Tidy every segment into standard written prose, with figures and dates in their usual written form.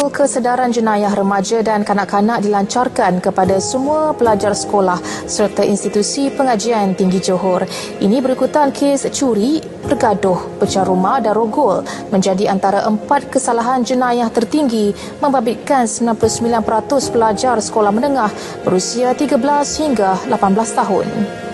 Modul Kesedaran Jenayah Remaja dan Kanak-kanak dilancarkan kepada semua pelajar sekolah serta institusi pengajian tinggi Johor. Ini berikutan kes curi, bergaduh, pecah rumah dan rogol menjadi antara 4 kesalahan jenayah tertinggi membabitkan 99% pelajar sekolah menengah berusia 13 hingga 18 tahun.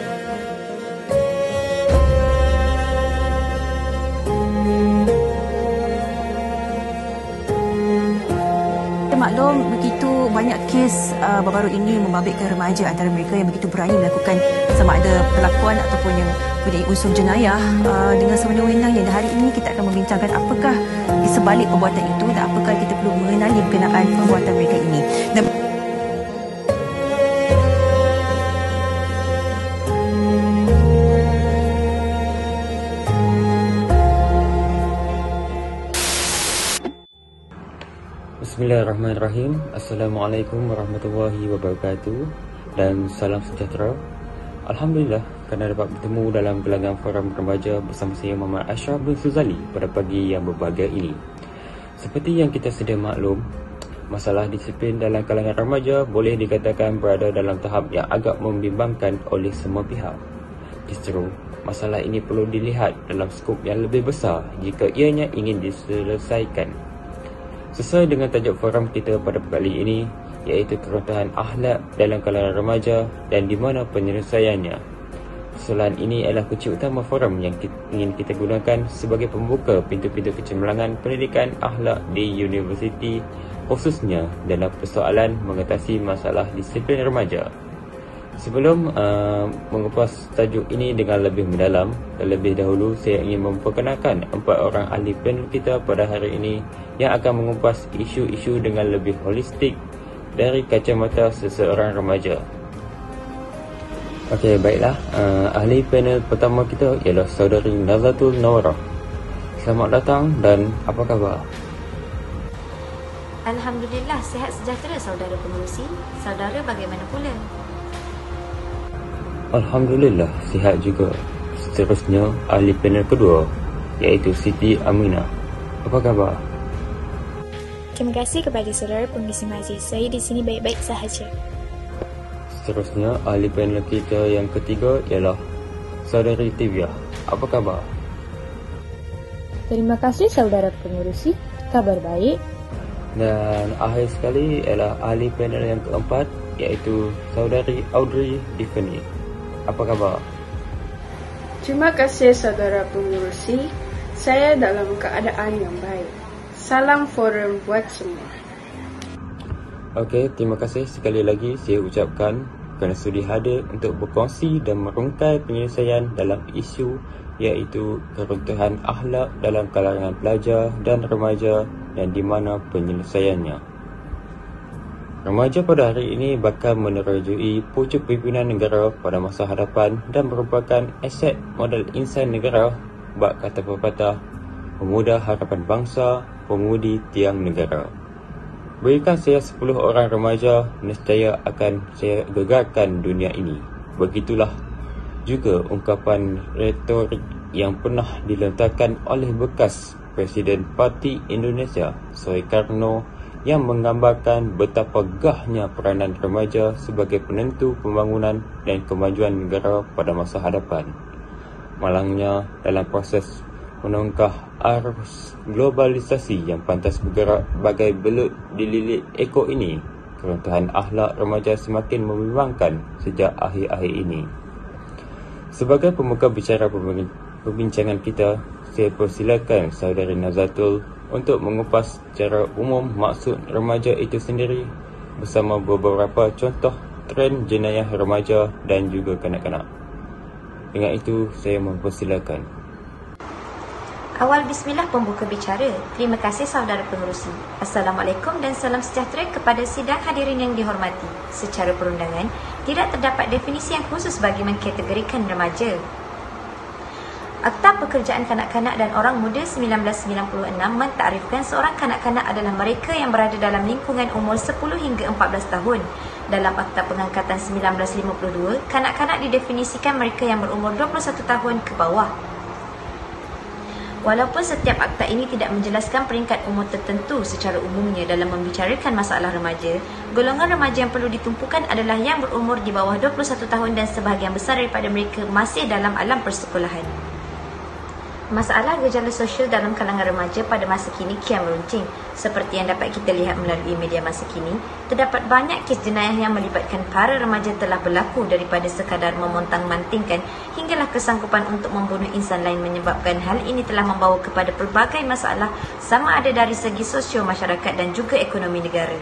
Maklum begitu banyak kes baru-baru ini membabitkan remaja antara mereka yang begitu berani melakukan sama ada perlakuan ataupun yang mempunyai unsur jenayah dengan sewenang-wenang. Dan hari ini kita akan membincangkan apakah di sebalik perbuatan itu dan apakah kita perlu mengenali berkenaan perbuatan mereka ini. Dan Bismillahirrahmanirrahim. Assalamualaikum warahmatullahi wabarakatuh dan salam sejahtera. Alhamdulillah kerana dapat bertemu dalam gelanggang forum remaja bersama saya Muhammad Ashraf bin Suzali pada pagi yang berbahagia ini. Seperti yang kita sedia maklum, masalah disiplin dalam kalangan remaja boleh dikatakan berada dalam tahap yang agak membimbangkan oleh semua pihak. Justru masalah ini perlu dilihat dalam skop yang lebih besar jika ianya ingin diselesaikan. Sesuai dengan tajuk forum kita pada kali ini, iaitu keruntuhan akhlak dalam kalangan remaja dan di mana penyelesaiannya. Persoalan ini adalah kunci utama forum yang ingin kita gunakan sebagai pembuka pintu-pintu kecemerlangan pendidikan akhlak di universiti, khususnya dalam persoalan mengatasi masalah disiplin remaja. Sebelum mengupas tajuk ini dengan lebih mendalam, terlebih dahulu saya ingin memperkenalkan 4 orang ahli panel kita pada hari ini yang akan mengupas isu-isu dengan lebih holistik dari kacamata seseorang remaja. Okey, baiklah. Ahli panel pertama kita ialah saudari Nazatul Nawarah. Selamat datang dan apa khabar? Alhamdulillah, sihat sejahtera saudara pengerusi. Saudara bagaimana pula? Alhamdulillah, sihat juga. Seterusnya, ahli panel kedua iaitu Siti Aminah. Apa khabar? Terima kasih kepada saudara pengisi majlis. Saya di sini baik-baik sahaja. Seterusnya, ahli panel kita yang ketiga ialah saudari Tiviah. Apa khabar? Terima kasih saudara pengurusi. Kabar baik. Dan akhir sekali ialah ahli panel yang keempat iaitu saudari Audrey Tiffany. Apa khabar? Terima kasih saudara pengurusi. Saya dalam keadaan yang baik. Salam forum buat semua. Okey, terima kasih sekali lagi saya ucapkan kerana sudi hadir untuk berkongsi dan merungkai penyelesaian dalam isu iaitu keruntuhan akhlak dalam kalangan pelajar dan remaja dan di mana penyelesaiannya. Remaja pada hari ini bakal menerajui pucuk pimpinan negara pada masa hadapan dan merupakan aset modal insan negara. Bak kata pepatah, pemuda harapan bangsa, pemudi tiang negara. Berikan saya 10 orang remaja, nescaya akan saya gegarkan dunia ini. Begitulah juga ungkapan retorik yang pernah dilontarkan oleh bekas Presiden Parti Indonesia, Soekarno, yang menggambarkan betapa gahnya peranan remaja sebagai penentu pembangunan dan kemajuan negara pada masa hadapan. Malangnya dalam proses menongkah arus globalisasi yang pantas bergerak bagai belut di lilit ekor ini, keruntuhan akhlak remaja semakin membimbangkan sejak akhir-akhir ini. Sebagai pembuka bicara perbincangan kita, saya persilakan saudari Nazatul untuk mengupas secara umum maksud remaja itu sendiri bersama beberapa contoh trend jenayah remaja dan juga kanak-kanak. Dengan itu, saya mempersilakan. Awal bismillah pembuka bicara. Terima kasih saudara pengerusi. Assalamualaikum dan salam sejahtera kepada sidang hadirin yang dihormati. Secara perundangan, tidak terdapat definisi yang khusus bagi mengkategorikan remaja. Akta Pekerjaan Kanak-kanak dan Orang Muda 1996 mentakriffkan seorang kanak-kanak adalah mereka yang berada dalam lingkungan umur 10 hingga 14 tahun. Dalam Akta Pengangkatan 1952, kanak-kanak didefinisikan mereka yang berumur 21 tahun ke bawah. Walaupun setiap akta ini tidak menjelaskan peringkat umur tertentu secara umumnya dalam membicarakan masalah remaja, golongan remaja yang perlu ditumpukan adalah yang berumur di bawah 21 tahun dan sebahagian besar daripada mereka masih dalam alam persekolahan. Masalah gejala sosial dalam kalangan remaja pada masa kini kian meruncing. Seperti yang dapat kita lihat melalui media masa kini, terdapat banyak kes jenayah yang melibatkan para remaja telah berlaku daripada sekadar memontang-mantingkan hinggalah kesanggupan untuk membunuh insan lain, menyebabkan hal ini telah membawa kepada pelbagai masalah sama ada dari segi sosio masyarakat dan juga ekonomi negara.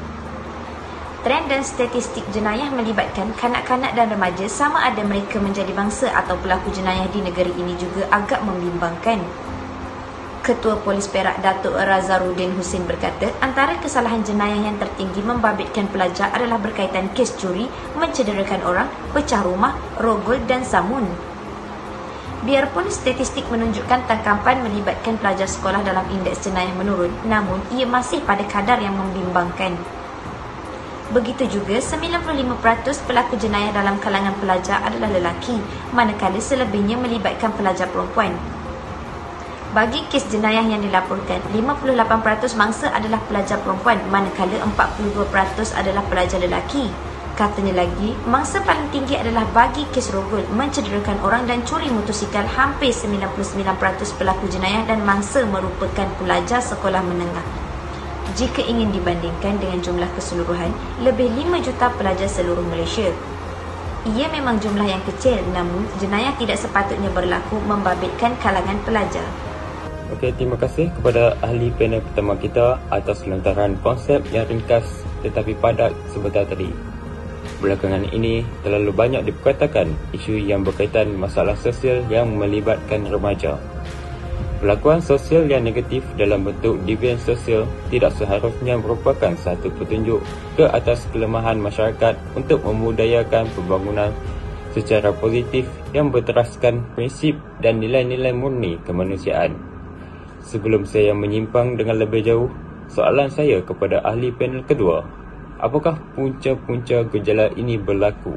Trend dan statistik jenayah melibatkan kanak-kanak dan remaja sama ada mereka menjadi bangsa atau pelaku jenayah di negeri ini juga agak membimbangkan. Ketua Polis Perak Datuk Razarudin Husin berkata, antara kesalahan jenayah yang tertinggi membabitkan pelajar adalah berkaitan kes curi, mencederakan orang, pecah rumah, rogol dan samun. Biarpun statistik menunjukkan tangkapan melibatkan pelajar sekolah dalam indeks jenayah menurun, namun ia masih pada kadar yang membimbangkan. Begitu juga 95% pelaku jenayah dalam kalangan pelajar adalah lelaki, manakala selebihnya melibatkan pelajar perempuan. Bagi kes jenayah yang dilaporkan, 58% mangsa adalah pelajar perempuan, manakala 42% adalah pelajar lelaki. Katanya lagi, mangsa paling tinggi adalah bagi kes rogol, mencederakan orang dan curi motosikal. Hampir 99% pelaku jenayah dan mangsa merupakan pelajar sekolah menengah. Jika ingin dibandingkan dengan jumlah keseluruhan, lebih 5 juta pelajar seluruh Malaysia. Ia memang jumlah yang kecil, namun jenayah tidak sepatutnya berlaku membabitkan kalangan pelajar. Okey, terima kasih kepada ahli panel pertama kita atas lontaran konsep yang ringkas tetapi padat sebentar tadi. Belakangan ini terlalu banyak diperkatakan isu yang berkaitan masalah sosial yang melibatkan remaja. Perlakuan sosial yang negatif dalam bentuk devian sosial tidak seharusnya merupakan satu petunjuk ke atas kelemahan masyarakat untuk memudayakan pembangunan secara positif yang berteraskan prinsip dan nilai-nilai murni kemanusiaan. Sebelum saya menyimpang dengan lebih jauh, soalan saya kepada ahli panel kedua, apakah punca-punca gejala ini berlaku?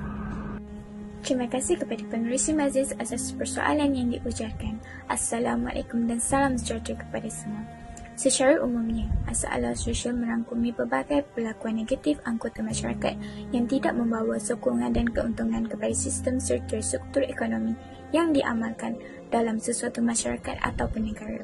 Terima kasih kepada Pengerusi Majlis atas persoalan yang diujarkan. Assalamualaikum dan salam sejahtera kepada semua. Secara umumnya, masalah sosial merangkumi pelbagai perlakuan negatif anggota masyarakat yang tidak membawa sokongan dan keuntungan kepada sistem serta struktur ekonomi yang diamalkan dalam sesuatu masyarakat ataupun negara.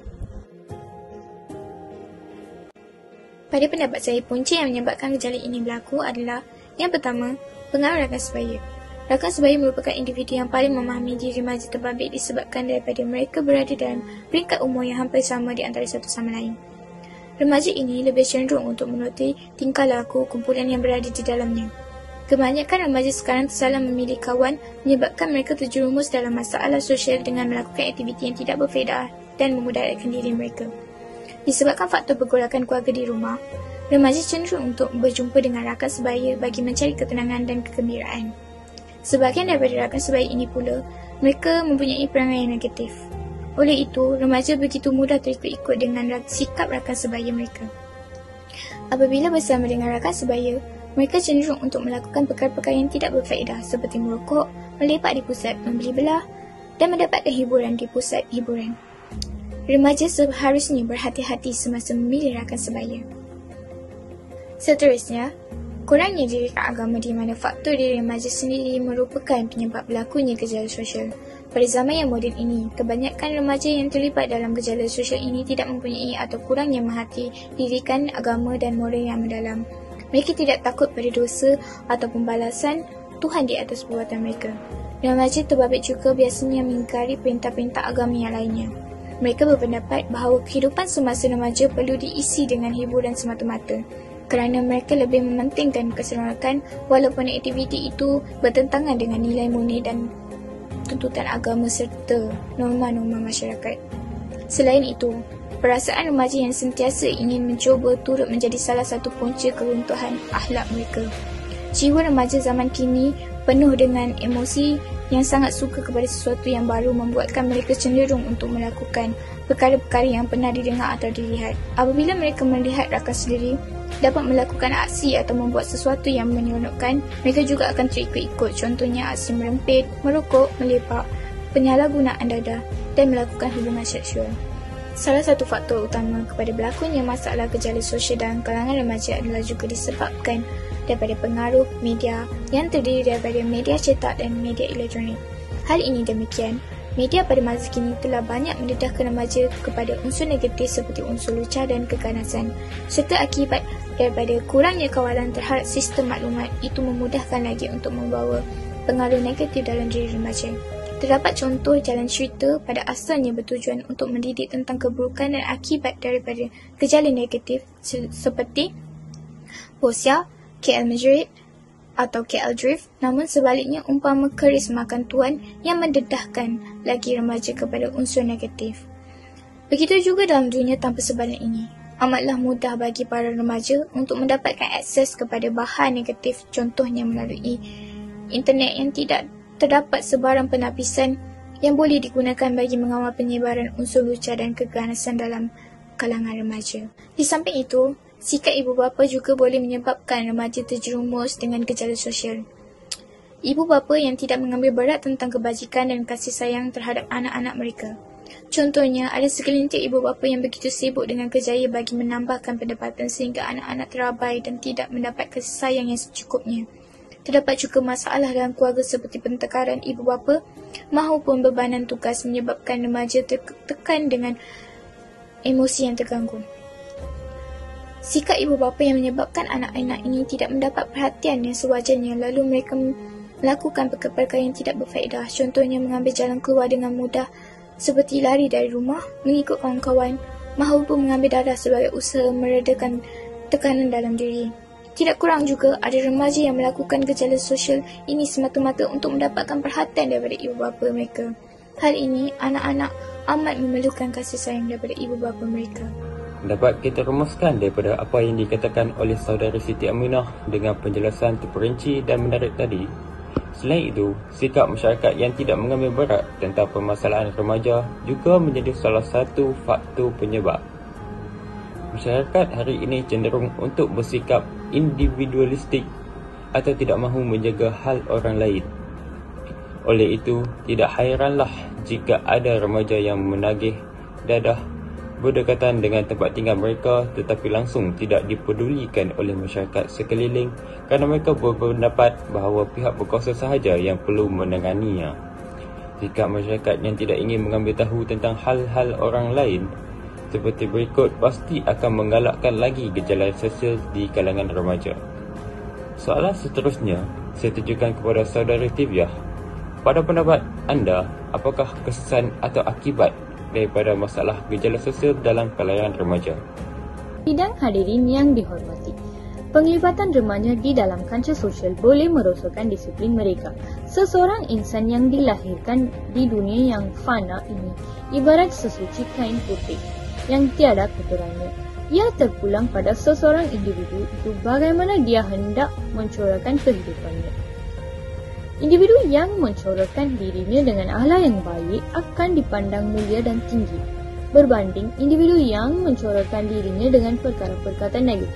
Pada pendapat saya, punca yang menyebabkan gejala ini berlaku adalah yang pertama, pengaruh rakan sebaya. Rakan sebaya merupakan individu yang paling memahami diri remaja terbabit disebabkan daripada mereka berada dalam peringkat umur yang hampir sama di antara satu sama lain. Remaja ini lebih cenderung untuk menuruti tingkah laku kumpulan yang berada di dalamnya. Kebanyakan remaja sekarang tersalah memilih kawan menyebabkan mereka terjerumus dalam masalah sosial dengan melakukan aktiviti yang tidak berfaedah dan memudaratkan diri mereka. Disebabkan faktor pergolakan keluarga di rumah, remaja cenderung untuk berjumpa dengan rakan sebaya bagi mencari ketenangan dan kegembiraan. Sebahagian daripada rakan sebaya ini pula, mereka mempunyai perangai yang negatif. Oleh itu, remaja begitu mudah terikut-ikut dengan sikap rakan sebaya mereka. Apabila bersama dengan rakan sebaya, mereka cenderung untuk melakukan perkara-perkara yang tidak berfaedah seperti merokok, melepak di pusat membeli belah dan mendapatkan hiburan di pusat hiburan. Remaja seharusnya berhati-hati semasa memilih rakan sebaya. Seterusnya, kurangnya dirikan agama di mana faktor diri remaja sendiri merupakan penyebab berlakunya gejala sosial. Pada zaman yang moden ini, kebanyakan remaja yang terlibat dalam gejala sosial ini tidak mempunyai atau kurangnya menghati dirikan agama dan moral yang mendalam. Mereka tidak takut pada dosa atau pembalasan Tuhan di atas perbuatan mereka. Remaja terbabit juga biasanya mengingkari perintah-perintah agama yang lainnya. Mereka berpendapat bahawa kehidupan semasa remaja perlu diisi dengan hiburan semata-mata, kerana mereka lebih mementingkan keselamatan walaupun aktiviti itu bertentangan dengan nilai murni dan tuntutan agama serta norma-norma masyarakat. Selain itu, perasaan remaja yang sentiasa ingin mencuba turut menjadi salah satu punca keruntuhan akhlak mereka. Jiwa remaja zaman kini penuh dengan emosi yang sangat suka kepada sesuatu yang baru membuatkan mereka cenderung untuk melakukan perkara-perkara yang pernah didengar atau dilihat. Apabila mereka melihat rakan sendiri dapat melakukan aksi atau membuat sesuatu yang menyeronokkan, mereka juga akan terikut-ikut. Contohnya aksi merempit, merokok, melepak, penyalahgunaan dadah dan melakukan hubungan seksual. Salah satu faktor utama kepada berlakunya masalah gejala sosial dalam kalangan remaja adalah juga disebabkan daripada pengaruh media yang terdiri daripada media cetak dan media elektronik. Hal ini demikian, media pada masa kini telah banyak mendedahkan remaja kepada unsur negatif seperti unsur lucah dan keganasan, serta akibat daripada kurangnya kawalan terhadap sistem maklumat itu memudahkan lagi untuk membawa pengaruh negatif dalam diri remaja. Terdapat contoh jalan cerita pada asalnya bertujuan untuk mendidik tentang keburukan dan akibat daripada gejala negatif seperti Bosya, KL Majid atau KL Drift, namun sebaliknya umpama keris makan tuan yang mendedahkan lagi remaja kepada unsur negatif. Begitu juga dalam dunia tanpa sebalan ini. Amatlah mudah bagi para remaja untuk mendapatkan akses kepada bahan negatif, contohnya melalui internet yang tidak terdapat sebarang penapisan yang boleh digunakan bagi mengawal penyebaran unsur lucah dan keganasan dalam kalangan remaja. Di samping itu, sikap ibu bapa juga boleh menyebabkan remaja terjerumus dengan gejala sosial. Ibu bapa yang tidak mengambil berat tentang kebajikan dan kasih sayang terhadap anak-anak mereka. Contohnya, ada segelintir ibu bapa yang begitu sibuk dengan kerjaya bagi menambahkan pendapatan sehingga anak-anak terabai dan tidak mendapat kasih sayang yang secukupnya. Terdapat juga masalah dalam keluarga seperti pertengkaran ibu bapa maupun bebanan tugas menyebabkan remaja tertekan dengan emosi yang terganggu. Sikap ibu bapa yang menyebabkan anak-anak ini tidak mendapat perhatian yang sewajarnya, lalu mereka melakukan perkara-perkara yang tidak berfaedah, contohnya mengambil jalan keluar dengan mudah seperti lari dari rumah, mengikut kawan-kawan maupun mengambil darah sebagai usaha meredakan tekanan dalam diri. Tidak kurang juga ada remaja yang melakukan gejala sosial ini semata-mata untuk mendapatkan perhatian daripada ibu bapa mereka. Hal ini, anak-anak amat memerlukan kasih sayang daripada ibu bapa mereka. Dapat kita rumuskan daripada apa yang dikatakan oleh saudara Siti Aminah dengan penjelasan terperinci dan menarik tadi. Selain itu, sikap masyarakat yang tidak mengambil berat tentang permasalahan remaja juga menjadi salah satu faktor penyebab. Masyarakat hari ini cenderung untuk bersikap individualistik atau tidak mahu menjaga hal orang lain. Oleh itu, tidak hairanlah jika ada remaja yang menagih dadah berdekatan dengan tempat tinggal mereka tetapi langsung tidak dipedulikan oleh masyarakat sekeliling kerana mereka berpendapat bahawa pihak berkuasa sahaja yang perlu menanganinya. Sikap masyarakat yang tidak ingin mengambil tahu tentang hal-hal orang lain seperti berikut pasti akan menggalakkan lagi gejala sosial di kalangan remaja. Soalan seterusnya saya tujukan kepada saudara Tiviah. Pada pendapat anda, apakah kesan atau akibat daripada masalah gejala sosial dalam kalangan remaja? Sidang hadirin yang dihormati, penglibatan remaja di dalam kancah sosial boleh merosakkan disiplin mereka. Seseorang insan yang dilahirkan di dunia yang fana ini ibarat sesuci kain putih yang tiada kotorannya. Ia terpulang pada seseorang individu itu bagaimana dia hendak mencorahkan kehidupannya. Individu yang mencorahkan dirinya dengan akhlak yang baik akan dipandang mulia dan tinggi, berbanding individu yang mencorahkan dirinya dengan perkara-perkara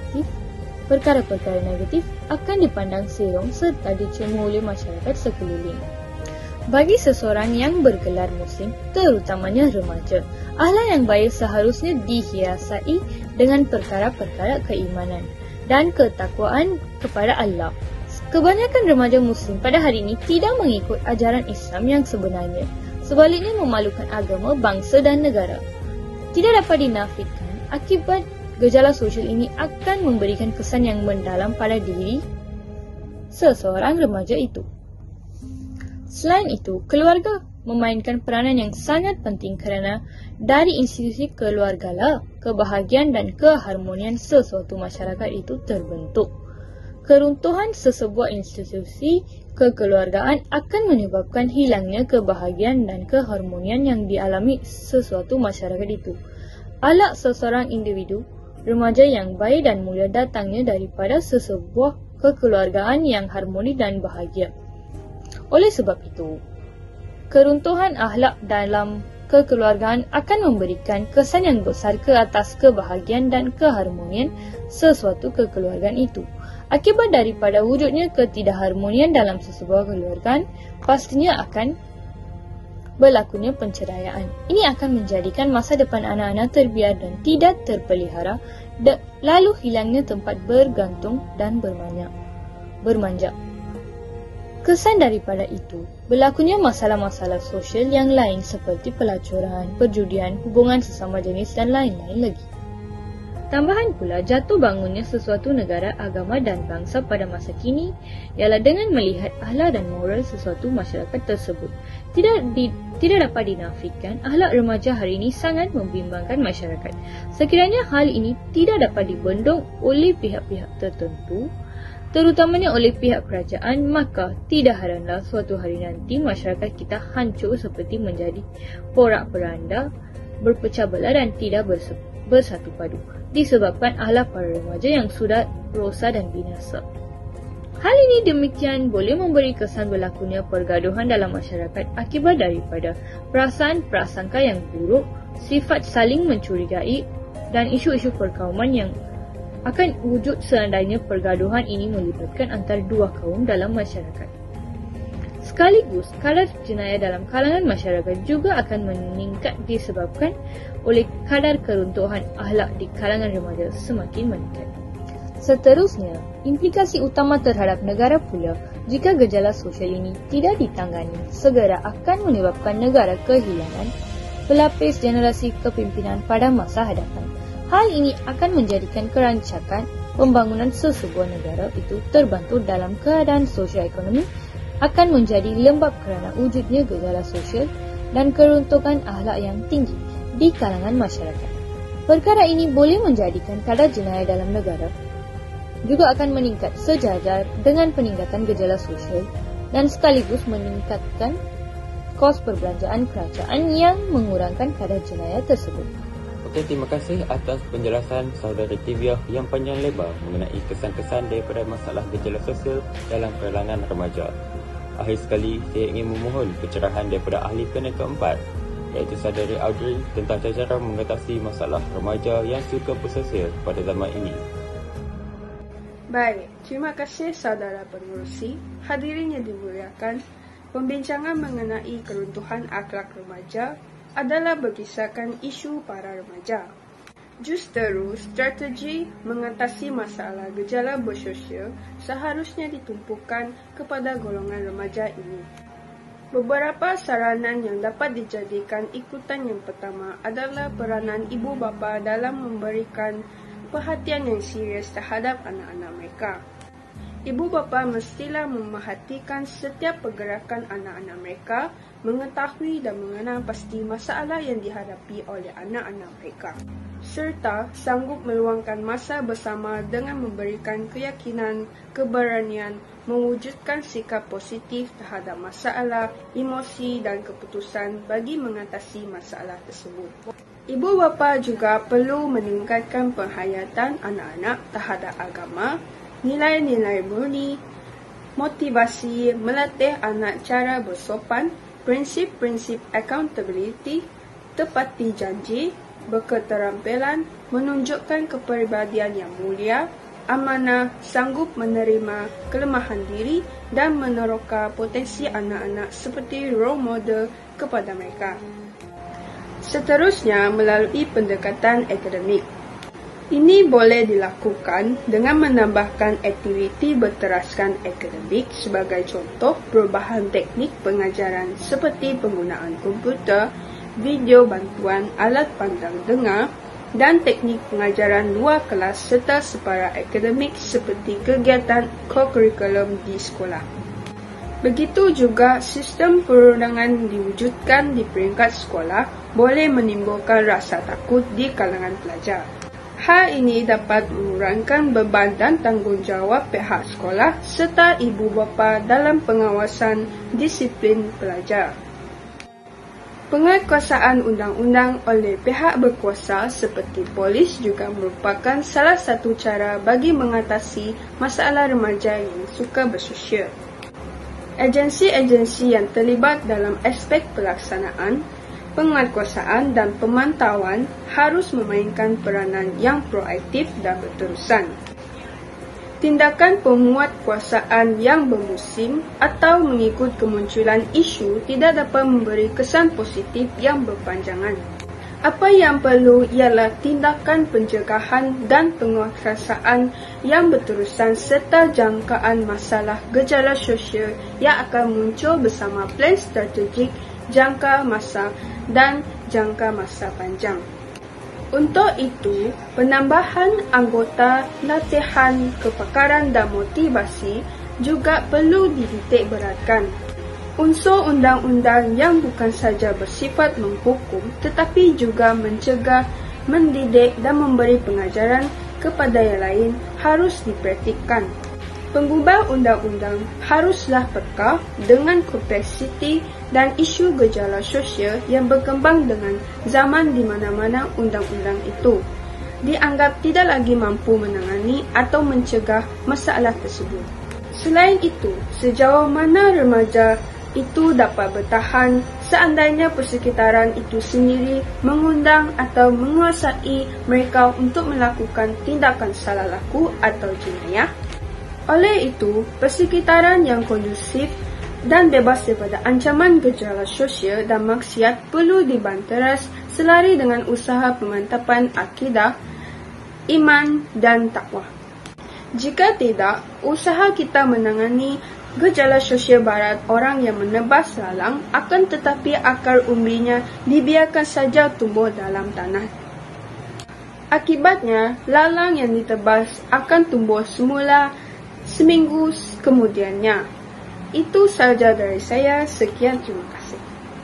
negatif akan dipandang serong serta dicemu oleh masyarakat sekeliling. Bagi seseorang yang bergelar muslim, terutamanya remaja, akhlak yang baik seharusnya dihiasai dengan perkara-perkara keimanan dan ketakwaan kepada Allah. Kebanyakan remaja muslim pada hari ini tidak mengikut ajaran Islam yang sebenarnya, sebaliknya memalukan agama, bangsa dan negara. Tidak dapat dinafikan, akibat gejala sosial ini akan memberikan kesan yang mendalam pada diri seseorang remaja itu. Selain itu, keluarga memainkan peranan yang sangat penting kerana dari institusi keluargalah kebahagiaan dan keharmonian sesuatu masyarakat itu terbentuk. Keruntuhan sesebuah institusi kekeluargaan akan menyebabkan hilangnya kebahagiaan dan keharmonian yang dialami sesuatu masyarakat itu. Akhlak seseorang individu, remaja yang baik dan mulia datangnya daripada sesebuah kekeluargaan yang harmoni dan bahagia. Oleh sebab itu, keruntuhan akhlak dalam kekeluargaan akan memberikan kesan yang besar ke atas kebahagiaan dan keharmonian sesuatu kekeluargaan itu. Akibat daripada wujudnya ketidakharmonian dalam sesebuah kekeluargaan, pastinya akan berlakunya penceraian. Ini akan menjadikan masa depan anak-anak terbiar dan tidak terpelihara, lalu hilangnya tempat bergantung dan bermanja. Kesan daripada itu, berlakunya masalah-masalah sosial yang lain seperti pelacuran, perjudian, hubungan sesama jenis dan lain-lain lagi. Tambahan pula, jatuh bangunnya sesuatu negara, agama dan bangsa pada masa kini ialah dengan melihat akhlak dan moral sesuatu masyarakat tersebut. Tidak dapat dinafikan, akhlak remaja hari ini sangat membimbangkan masyarakat. Sekiranya hal ini tidak dapat dibendung oleh pihak-pihak tertentu, terutamanya oleh pihak kerajaan, maka tidak heranlah suatu hari nanti masyarakat kita hancur seperti menjadi porak-poranda, berpecah belah dan tidak bersatu padu, disebabkan akhlak para remaja yang sudah rosak dan binasa. Hal ini demikian boleh memberi kesan berlakunya pergaduhan dalam masyarakat akibat daripada perasaan prasangka yang buruk, sifat saling mencurigai dan isu-isu perkauman yang akan wujud seandainya pergaduhan ini melibatkan antara dua kaum dalam masyarakat. Sekaligus, kadar jenayah dalam kalangan masyarakat juga akan meningkat disebabkan oleh kadar keruntuhan akhlak di kalangan remaja semakin meningkat. Seterusnya, implikasi utama terhadap negara pula jika gejala sosial ini tidak ditangani segera akan menyebabkan negara kehilangan pelapis generasi kepimpinan pada masa hadapan. Hal ini akan menjadikan kerancakan pembangunan sesebuah negara itu terbantu dalam keadaan sosio-ekonomi akan menjadi lembab kerana wujudnya gejala sosial dan keruntuhan akhlak yang tinggi di kalangan masyarakat. Perkara ini boleh menjadikan kadar jenayah dalam negara juga akan meningkat sejajar dengan peningkatan gejala sosial dan sekaligus meningkatkan kos perbelanjaan kerajaan yang mengurangkan kadar jenayah tersebut. Okey, terima kasih atas penjelasan saudara Tiviah yang panjang lebar mengenai kesan-kesan daripada masalah gejala sosial dalam kalangan remaja. Akhir sekali, saya ingin memohon pencerahan daripada ahli panel keempat, iaitu saudari Audrey, tentang cara mengatasi masalah remaja yang suka bersosial pada zaman ini. Baik, terima kasih saudara pengerusi. Hadirin yang dimuliakan, pembincangan mengenai keruntuhan akhlak remaja adalah berkisahkan isu para remaja. Justeru, strategi mengatasi masalah gejala bersosial seharusnya ditumpukan kepada golongan remaja ini. Beberapa saranan yang dapat dijadikan ikutan yang pertama adalah peranan ibu bapa dalam memberikan perhatian yang serius terhadap anak-anak mereka. Ibu bapa mestilah memerhatikan setiap pergerakan anak-anak mereka, mengetahui dan mengenal pasti masalah yang dihadapi oleh anak-anak mereka, serta sanggup meluangkan masa bersama dengan memberikan keyakinan, keberanian, mewujudkan sikap positif terhadap masalah, emosi dan keputusan bagi mengatasi masalah tersebut. Ibu bapa juga perlu meningkatkan penghayatan anak-anak terhadap agama, nilai-nilai murni, motivasi, melatih anak cara bersopan, prinsip-prinsip accountability, tepati janji, berketerampilan, menunjukkan kepribadian yang mulia, amanah, sanggup menerima kelemahan diri dan meneroka potensi anak-anak seperti role model kepada mereka. Seterusnya, melalui pendekatan akademik. Ini boleh dilakukan dengan menambahkan aktiviti berteraskan akademik sebagai contoh perubahan teknik pengajaran seperti penggunaan komputer, video bantuan, alat pandang dengar dan teknik pengajaran luar kelas serta separa akademik seperti kegiatan co-curriculum di sekolah. Begitu juga sistem perundangan diwujudkan di peringkat sekolah boleh menimbulkan rasa takut di kalangan pelajar. Hal ini dapat mengurangkan beban dan tanggungjawab pihak sekolah serta ibu bapa dalam pengawasan disiplin pelajar. Penguatkuasaan undang-undang oleh pihak berkuasa seperti polis juga merupakan salah satu cara bagi mengatasi masalah remaja yang suka bersosial. Agensi-agensi yang terlibat dalam aspek pelaksanaan, penguatkuasaan dan pemantauan harus memainkan peranan yang proaktif dan berterusan. Tindakan penguatkuasaan yang bermusim atau mengikut kemunculan isu tidak dapat memberi kesan positif yang berpanjangan. Apa yang perlu ialah tindakan pencegahan dan penguatkuasaan yang berterusan serta jangkaan masalah gejala sosial yang akan muncul bersama plan strategik jangka masa dan jangka masa panjang. Untuk itu, penambahan anggota latihan kepakaran dan motivasi juga perlu dititik beratkan. Unsur undang-undang yang bukan saja bersifat menghukum tetapi juga mencegah, mendidik dan memberi pengajaran kepada yang lain harus dipraktikkan. Pengubah undang-undang haruslah peka dengan kompleksiti dan isu gejala sosial yang berkembang dengan zaman di mana-mana undang-undang itu dianggap tidak lagi mampu menangani atau mencegah masalah tersebut. Selain itu, sejauh mana remaja itu dapat bertahan seandainya persekitaran itu sendiri mengundang atau menguasai mereka untuk melakukan tindakan salah laku atau jenayah. Oleh itu, persekitaran yang kondusif dan bebas daripada ancaman gejala sosial dan maksiat perlu dibanteras selari dengan usaha pemantapan akidah, iman dan takwa. Jika tidak, usaha kita menangani gejala sosial barat orang yang menebas lalang akan tetapi akar umbinya dibiarkan saja tumbuh dalam tanah. Akibatnya, lalang yang ditebas akan tumbuh semula seminggu kemudiannya. Itu sahaja dari saya. Sekian, terima kasih.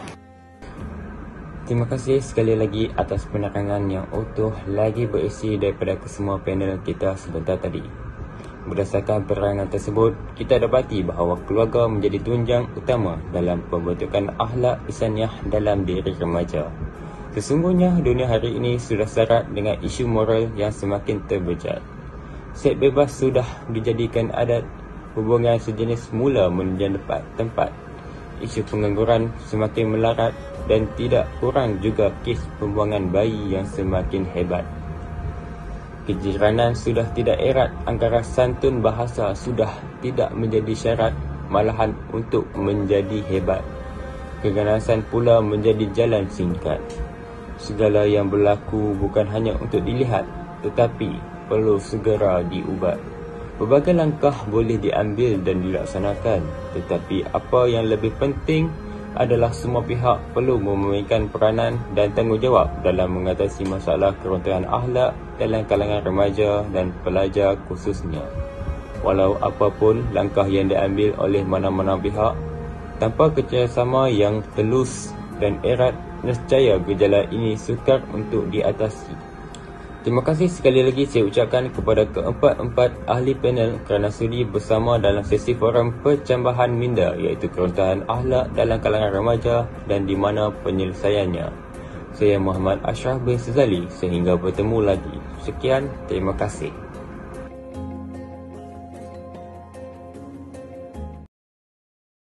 Terima kasih sekali lagi atas penerangan yang utuh lagi berisi daripada kesemua panel kita sebentar tadi. Berdasarkan penerangan tersebut, kita dapati bahawa keluarga menjadi tunjang utama dalam pembentukan akhlak insaniah dalam diri remaja. Sesungguhnya dunia hari ini sudah syarat dengan isu moral yang semakin terbejat. Seks bebas sudah dijadikan adat, hubungan sejenis mula mendapat tempat. Isu pengangguran semakin melarat dan tidak kurang juga kes pembuangan bayi yang semakin hebat. Kejiranan sudah tidak erat, angkara santun bahasa sudah tidak menjadi syarat, malahan untuk menjadi hebat. Keganasan pula menjadi jalan singkat. Segala yang berlaku bukan hanya untuk dilihat, tetapi perlu segera diubat. Berbagai langkah boleh diambil dan dilaksanakan, tetapi apa yang lebih penting adalah semua pihak perlu memainkan peranan dan tanggungjawab dalam mengatasi masalah keruntuhan akhlak dalam kalangan remaja dan pelajar khususnya. Walau apapun langkah yang diambil oleh mana-mana pihak, tanpa kerjasama yang telus dan erat, nescaya gejala ini sukar untuk diatasi. Terima kasih sekali lagi saya ucapkan kepada keempat-empat ahli panel kerana sudi bersama dalam sesi forum pencambahan minda iaitu keruntuhan akhlak dalam kalangan remaja dan di mana penyelesaiannya. Saya Muhammad Ashraf bin Sezali, sehingga bertemu lagi. Sekian, terima kasih.